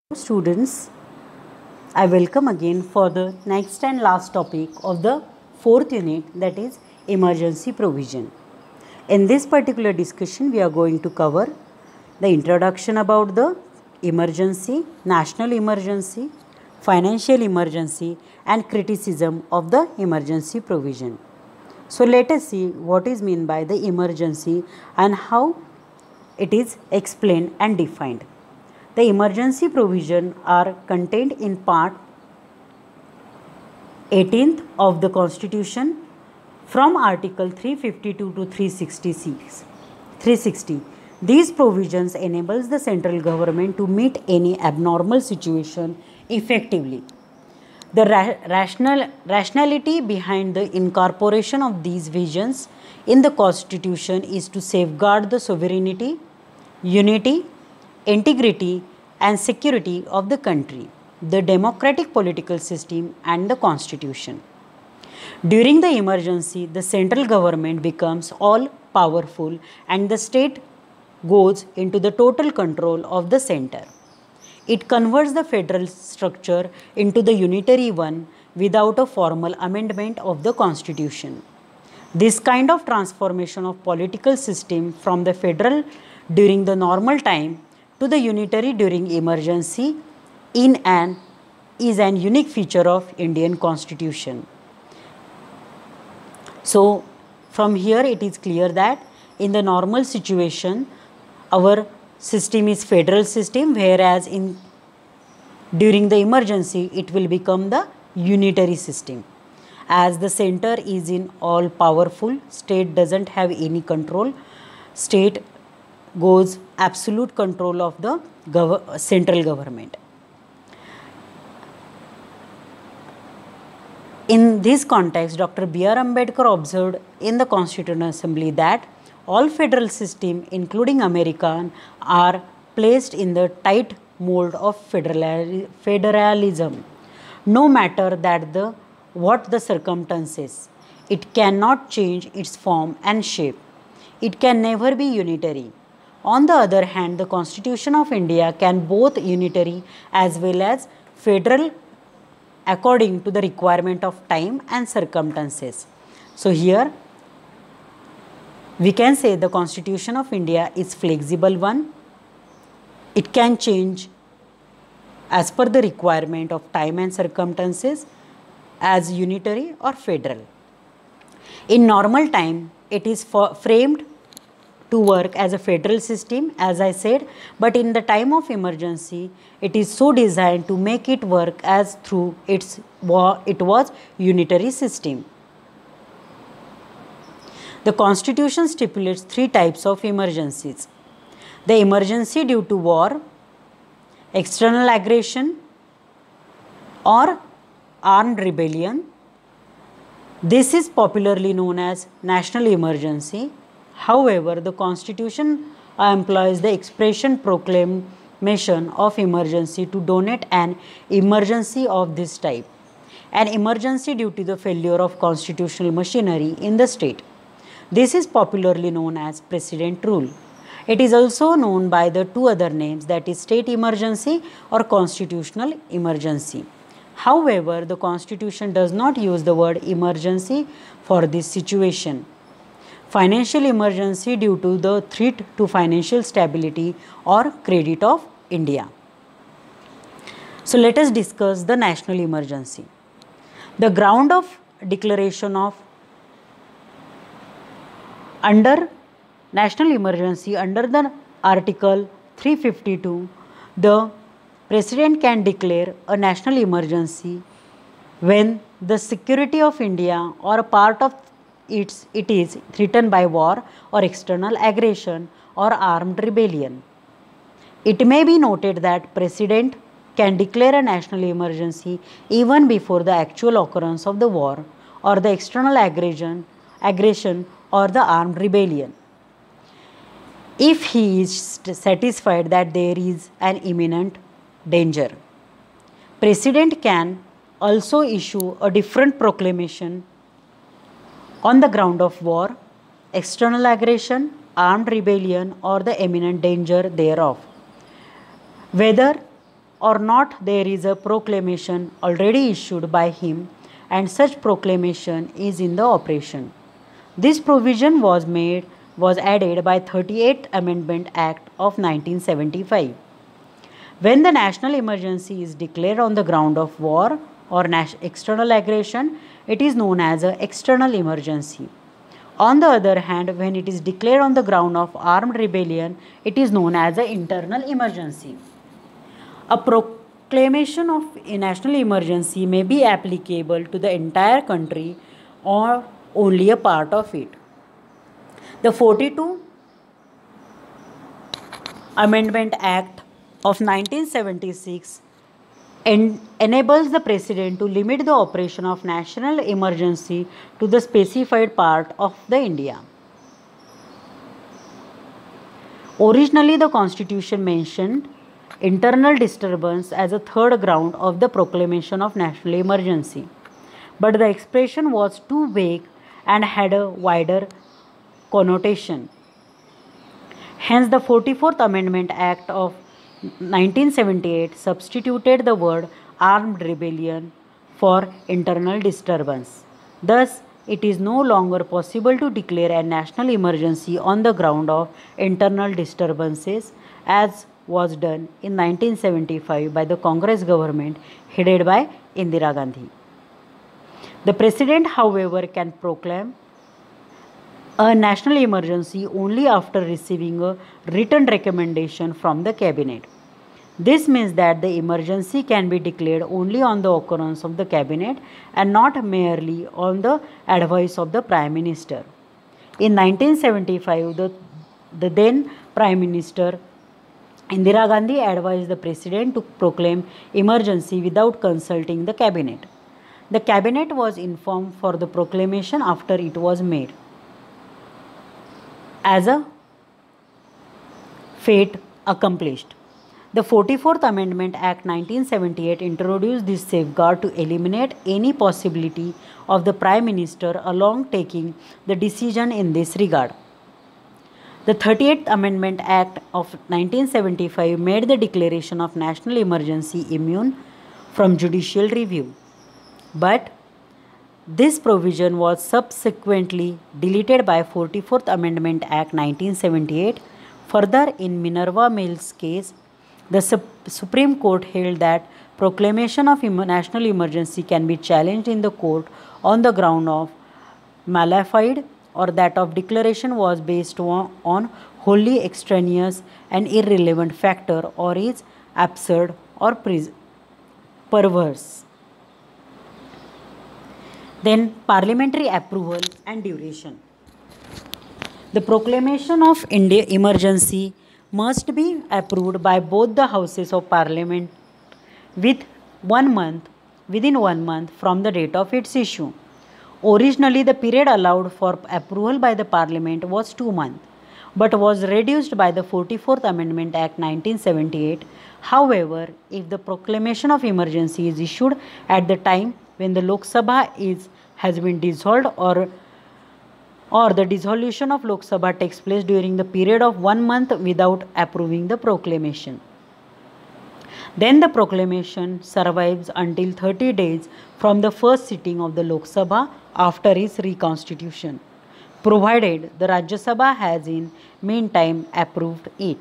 Students, I welcome again for the next and last topic of the fourth unit, that is emergency provision. In this particular discussion, we are going to cover the introduction about the emergency, national emergency, financial emergency and criticism of the emergency provision. So let us see what is meant by the emergency and how it is explained and defined. The emergency provision are contained in part 18th of the Constitution from Article 352 to 360. These provisions enables the central government to meet any abnormal situation effectively. The rationality behind the incorporation of these visions in the Constitution is to safeguard the sovereignty, unity, integrity and security of the country, the democratic political system and the constitution. During the emergency, the central government becomes all powerful and the state goes into the total control of the center. It converts the federal structure into the unitary one without a formal amendment of the constitution. This kind of transformation of political system from the federal during the normal time to the unitary during emergency is an unique feature of Indian Constitution. So from here it is clear that in the normal situation our system is federal system, whereas during the emergency it will become the unitary system. As the center is in all powerful, state doesn't have any control, state goes absolute control of the central government. In this context, Dr. B.R. Ambedkar observed in the Constituent Assembly that all federal systems, including American, are placed in the tight mold of federalism. No matter what the circumstances, it cannot change its form and shape. It can never be unitary. On the other hand, the Constitution of India can both unitary as well as federal according to the requirement of time and circumstances. So here we can say the Constitution of India is flexible one. It can change as per the requirement of time and circumstances as unitary or federal. In normal time, it is framed to work as a federal system, as I said, but in the time of emergency, it is so designed to make it work as through it was unitary system. The Constitution stipulates three types of emergencies: the emergency due to war, external aggression, or armed rebellion. This is popularly known as national emergency. However, the Constitution employs the expression proclamation of emergency to denote an emergency of this type, an emergency due to the failure of constitutional machinery in the state. This is popularly known as President rule. It is also known by the two other names, that is state emergency or constitutional emergency. However, the Constitution does not use the word emergency for this situation. Financial emergency due to the threat to financial stability or credit of India. So let us discuss the national emergency. The ground of declaration of under national emergency under the Article 352, the President can declare a national emergency when the security of India or a part of it is threatened by war or external aggression or armed rebellion. It may be noted that President can declare a national emergency even before the actual occurrence of the war or the external aggression or the armed rebellion, if he is satisfied that there is an imminent danger. President can also issue a different proclamation on the ground of war, external aggression, armed rebellion or the imminent danger thereof. Whether or not there is a proclamation already issued by him and such proclamation is in the operation. This provision was added by 38th Amendment Act of 1975. When the national emergency is declared on the ground of war or external aggression, it is known as an external emergency. On the other hand, when it is declared on the ground of armed rebellion, it is known as an internal emergency. A proclamation of a national emergency may be applicable to the entire country or only a part of it. The 42 Amendment Act of 1976 enables the President to limit the operation of national emergency to the specified part of the India. Originally, the Constitution mentioned internal disturbance as a third ground of the proclamation of national emergency, but the expression was too vague and had a wider connotation. Hence, the 44th Amendment Act of 1978 substituted the word armed rebellion for internal disturbance. Thus, it is no longer possible to declare a national emergency on the ground of internal disturbances as was done in 1975 by the Congress government headed by Indira Gandhi. The President, however, can proclaim a national emergency only after receiving a written recommendation from the Cabinet. This means that the emergency can be declared only on the occurrence of the Cabinet and not merely on the advice of the Prime Minister. In 1975, the then Prime Minister Indira Gandhi advised the President to proclaim emergency without consulting the Cabinet. The Cabinet was informed for the proclamation after it was made. As a fate accomplished. The 44th Amendment Act 1978 introduced this safeguard to eliminate any possibility of the Prime Minister alone taking the decision in this regard. The 38th Amendment Act of 1975 made the declaration of national emergency immune from judicial review. But this provision was subsequently deleted by 44th Amendment Act 1978. Further, in Minerva Mills case, the Supreme Court held that proclamation of national emergency can be challenged in the court on the ground of malafide or that of declaration was based on wholly extraneous and irrelevant factor or is absurd or perverse. Then parliamentary approval and duration. The proclamation of India emergency must be approved by both the houses of parliament within 1 month from the date of its issue. Originally, the period allowed for approval by the parliament was 2 months, but was reduced by the 44th Amendment Act 1978. However, if the proclamation of emergency is issued at the time when the Lok Sabha has been dissolved or the dissolution of Lok Sabha takes place during the period of 1 month without approving the proclamation, then the proclamation survives until 30 days from the first sitting of the Lok Sabha after its reconstitution, provided the Rajya Sabha has in meantime approved it.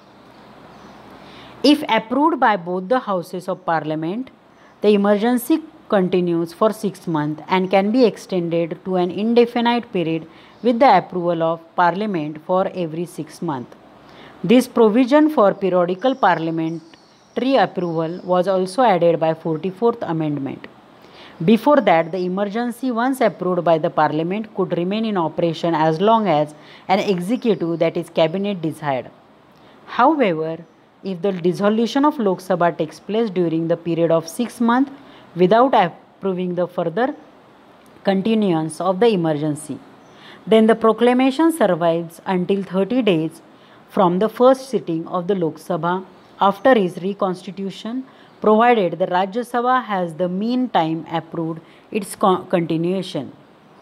If approved by both the houses of parliament, the emergency continues for 6 months and can be extended to an indefinite period with the approval of parliament for every 6 months. This provision for periodical parliamentary approval was also added by 44th Amendment. Before that, the emergency once approved by the parliament could remain in operation as long as an executive, that is cabinet, desired. However, if the dissolution of Lok Sabha takes place during the period of 6 months without approving the further continuance of the emergency, then the proclamation survives until 30 days from the first sitting of the Lok Sabha after its reconstitution, provided the Rajya Sabha has the meantime approved its continuation.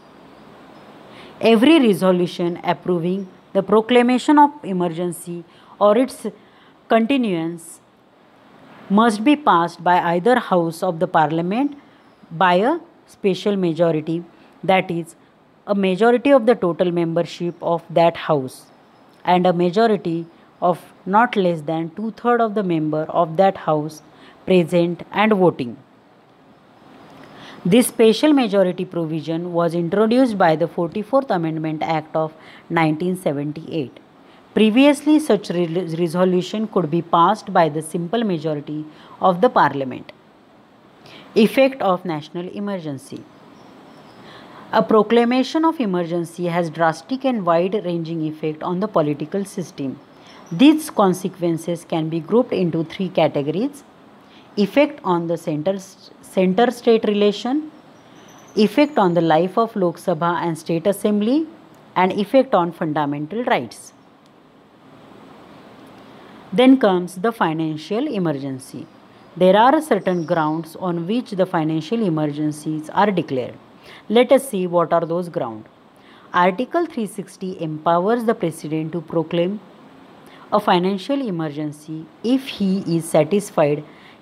Every resolution approving the proclamation of emergency or its continuance must be passed by either house of the parliament by a special majority, that is, a majority of the total membership of that house and a majority of not less than two-thirds of the member of that house present and voting. This special majority provision was introduced by the 44th Amendment Act of 1978. Previously, such resolution could be passed by the simple majority of the parliament. Effect of national emergency. A proclamation of emergency has drastic and wide-ranging effect on the political system. These consequences can be grouped into three categories: effect on the center-state relation, effect on the life of Lok Sabha and State Assembly, and effect on fundamental rights. Then comes the financial emergency. There are certain grounds on which the financial emergencies are declared. Let us see what are those grounds. Article 360 empowers the President to proclaim a financial emergency if he is satisfied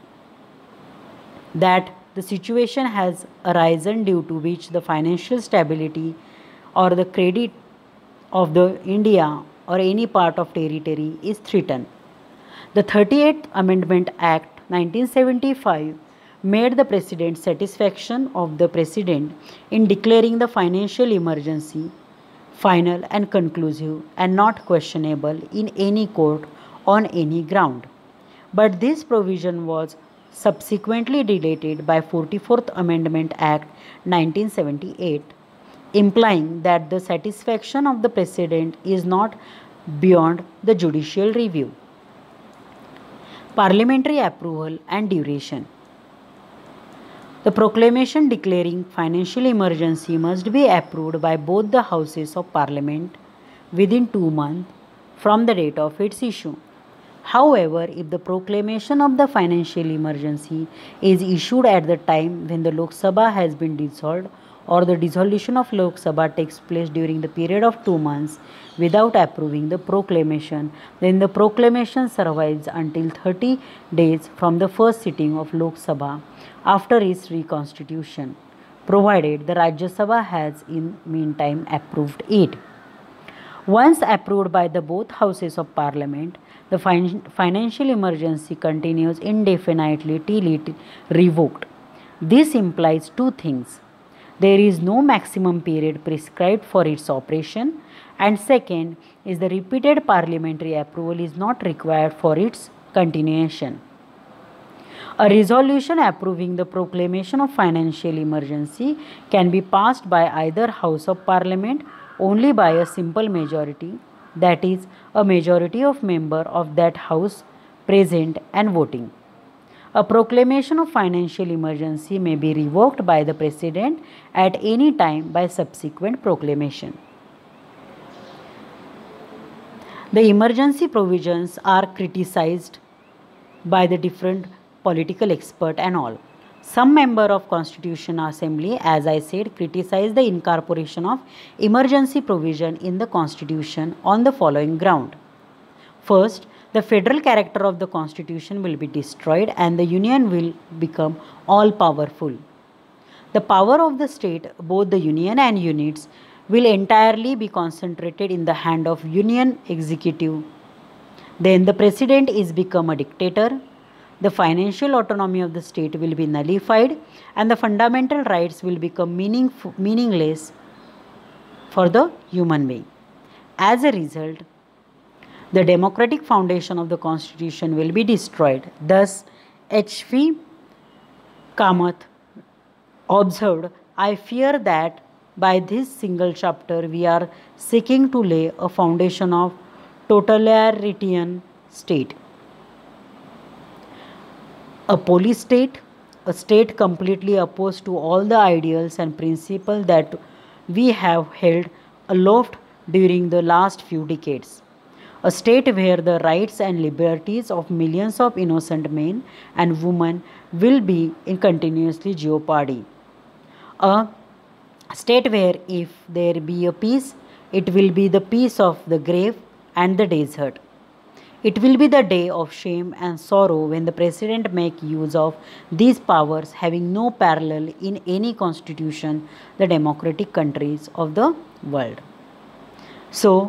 that the situation has arisen due to which the financial stability or the credit of the India or any part of territory is threatened. The 38th Amendment Act 1975 made the President's satisfaction of the President in declaring the financial emergency final and conclusive and not questionable in any court on any ground. But this provision was subsequently deleted by 44th Amendment Act 1978, implying that the satisfaction of the President is not beyond the judicial review. Parliamentary approval and duration. The proclamation declaring financial emergency must be approved by both the Houses of Parliament within 2 months from the date of its issue. However, if the proclamation of the financial emergency is issued at the time when the Lok Sabha has been dissolved or the dissolution of Lok Sabha takes place during the period of 2 months without approving the proclamation, then the proclamation survives until 30 days from the first sitting of Lok Sabha after its reconstitution, provided the Rajya Sabha has in meantime approved it. Once approved by the both houses of parliament, the financial emergency continues indefinitely till it revoked. This implies two things. There is no maximum period prescribed for its operation, and second is the repeated parliamentary approval is not required for its continuation. A resolution approving the proclamation of financial emergency can be passed by either House of Parliament only by a simple majority, that is, a majority of members of that House present and voting. A proclamation of financial emergency may be revoked by the President at any time by subsequent proclamation. The emergency provisions are criticized by the different political experts and all. Some members of Constitution Assembly, as I said, criticize the incorporation of emergency provision in the Constitution on the following ground. First, the federal character of the Constitution will be destroyed and the Union will become all-powerful. The power of the state, both the Union and units, will entirely be concentrated in the hand of Union executive. Then the President is become a dictator. The financial autonomy of the state will be nullified and the fundamental rights will become meaningless for the human being. As a result, the democratic foundation of the Constitution will be destroyed. Thus, H.V. Kamath observed, "I fear that by this single chapter we are seeking to lay a foundation of totalitarian state. A police state, a state completely opposed to all the ideals and principles that we have held aloft during the last few decades. A state where the rights and liberties of millions of innocent men and women will be in continuously jeopardy. A state where if there be a peace, it will be the peace of the grave and the desert. It will be the day of shame and sorrow when the president make use of these powers having no parallel in any constitution, the democratic countries of the world. So,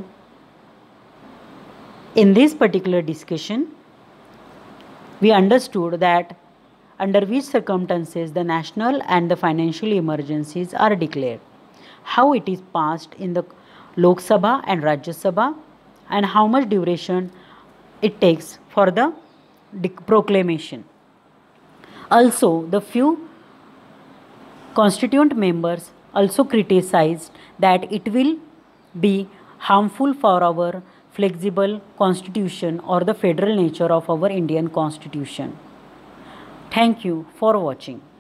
in this particular discussion, we understood that under which circumstances the national and the financial emergencies are declared, how it is passed in the Lok Sabha and Rajya Sabha, and how much duration it takes for the proclamation. Also, the few constituent members also criticized that it will be harmful for our flexible constitution or the federal nature of our Indian constitution. Thank you for watching.